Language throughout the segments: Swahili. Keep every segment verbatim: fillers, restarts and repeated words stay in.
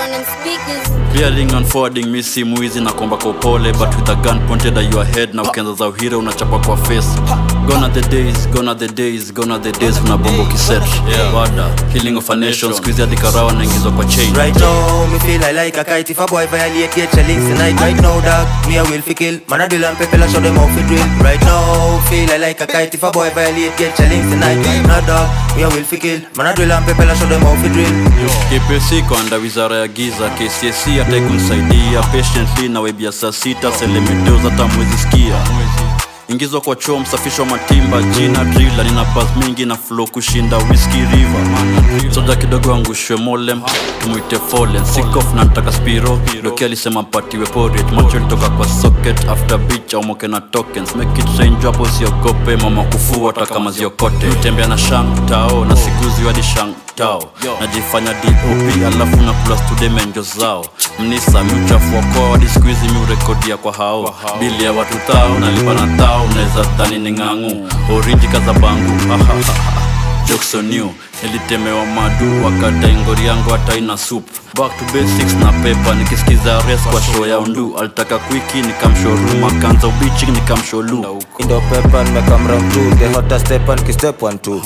Healing and forwarding, misi mwizi nakuomba kwa upole, but with a gun pointed at your head. Na ukianza uhero unachapwa kwa face. Gone are the days, gone are the days, gone are the days una bomba ukiset. Wada Healing of a nation, squeeze hadi karao anaingizwa kwa chain. Right now me feel I like a kite. If a boy violate get shellingz tonight. Right now dog, me I will fi kill. Manadrilla Pepela show them how fi drill. Right now feel I like a kite. If a boy violate get shellingz tonight. Right now dog, me I will fi kill. Manadrilla Pepela show them how fi drill. K P L C kwanda wizara ya giza, K C S E haikunsaidia. Patiently nawaibia sita, sele mumedoze hata mwizi sikia. Ingizwa kwa choo, msafishwa matimba, jina drilla, nina buzz mingi na flow kushinda whiskey river. Soja kidogo angushwe molem, tumuite fallen. Sick off na nataka spiro, doki alisema mpatiwe porridge. Macho ilitoka kwa socket, after beach au moke na tokens. Make it rain drop usiogope, mama kufua hata kama ziokote. Utembea na shang tao, na sikuzi hadi shang tao. Najifanya D O P, alafu na plus today menjo zao. Mnisa miuchafu wako, hadi squeezy miurekodia kwa hao. Bili ya watu tao, nalipa na tao. Unaweza dhani ni ngangu, oriji kaza bangu. Jokes on you, nilitemewa madu wakata ingori yangu hata ina soup. Back to basics na paper, nikisikiza rest kwa show ya undu. Alitaka quickie nikamshoru, makanza ubichi nikamsholu. Indo paper nimekam round two, the hottest step and step one two.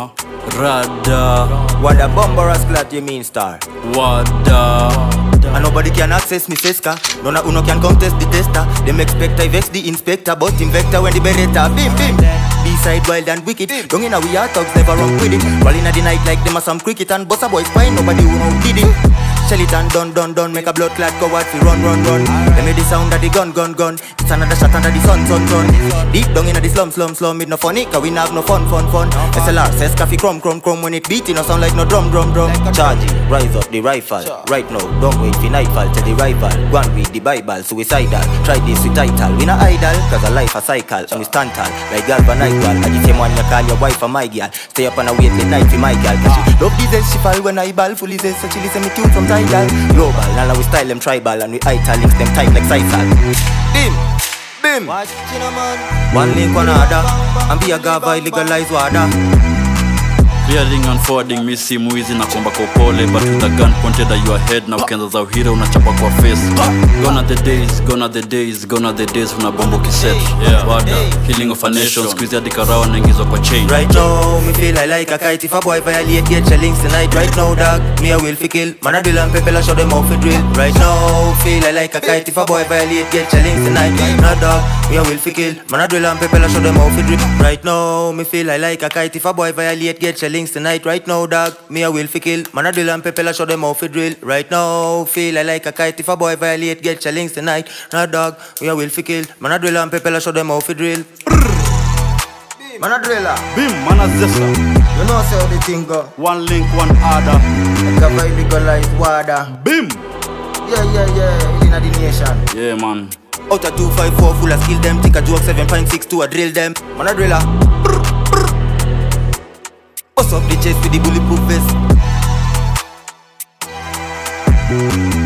Rada Wada bombarous glad you mean star. Wada And nobody can access me seska. No na uno can contest the tester. Them expect I vex the inspector, but invector when the beretta. Bim bim. B-side wild and wicked. Don't in a we are thugs, never wrong with it. Rolling at the night like them are some cricket. And boss a boy spine, nobody who know did it. Shell it and done, done, done. Make a blood clot coward fi run, run, run. They made the sound of the gun, gun, gun. It's another shot under the sun, sun, sun. Deep down in the slum, slum, slum. It no funny, cause we have no fun, fun, fun. S L R says coffee crum, crum, crum. When it beat, it no sound like no drum, drum, drum. Charge it, rise up the rifle. Right now, don't wait for nightfall. Tell the rival, go and read the Bible. Suicidal, try this with title. We not idle, cause a life a cycle. And we stand tall, like galvanized. I the same one you call your wife a my girl. Stay up and wait late night for my girl. Cause she love this, she fall when I ball. Fully says, so she listen me tune from tidal. Global, now we style them tribal. And we italics them tight like Sita. Bim, bim. One link one other. And be a gava, legalize Wada. Healing and forwarding, misi mwizi nakuomba kwa upole, but with a gun pointed at your head. Na ukianza uhero unachapwa kwa face. Gone are the days, gone are the days, gone are the days una bomba ukiset. Wada Healing of a nation, squeeze hadi karao anaingizwa kwa chain. Right now me feel I like a kite. If a boy violate get shellingz tonight. Right now dog, me I will fi kill. Manadrilla Pepela show them how fi drill. Right now feel I like a kite. If a boy violate get shellingz tonight. Right now dog, me I will fi kill. Manadrilla Pepela show them how fi drill. Right now me feel I like a kite. If a boy violate get shellingz tonight. Right now dog, me I will fi kill. Manadrilla Pepela show them how fi drill. Right now feel I like a kite. If a boy violate get shellingz tonight. Now dog, me I will fi kill. Manadrilla Pepela show them how fi drill. Manadrilla Bim, manazesa. you know say how the thing go. One link, one other. Like a legalize Wada. Bim. Yeah, yeah, yeah, in the nation. Yeah man. Out of two five four full of skill them. Think a joke seven point six two a drill them. Manadrilla. Bust up the chest with the bulletproof vest.